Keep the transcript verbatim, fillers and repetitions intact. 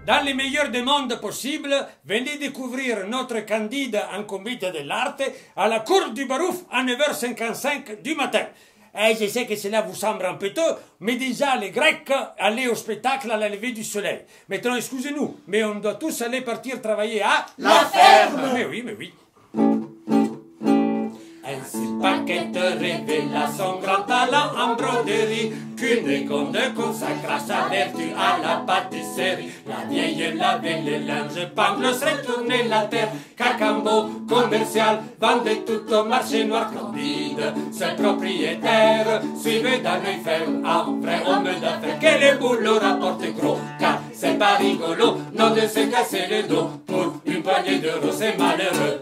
Dans les meilleurs des mondes possibles, venez découvrir notre Candide en comité de l'art à la cour du Barouf à neuf heures cinquante-cinq du matin. Et je sais que cela vous semble un peu tôt, mais déjà les Grecs allaient au spectacle à la levée du soleil. Maintenant, excusez-nous, mais on doit tous aller partir travailler à la ferme. Mais oui, mais oui. Ainsi Paquette révéla son grand talent en broderie, qu'une conde consacra sa vertu à la pâtisserie. La vieille lavait les linges, Pangloss retournait la terre, Cacambo commercial vendait tout au marché noir. Candide, ce propriétaire, suivait d'un œil ferme un vrai homme d'affaires, que les boulots rapportent gros, car c'est pas rigolo, non de se casser le dos pour une poignée d'euros, c'est malheureux.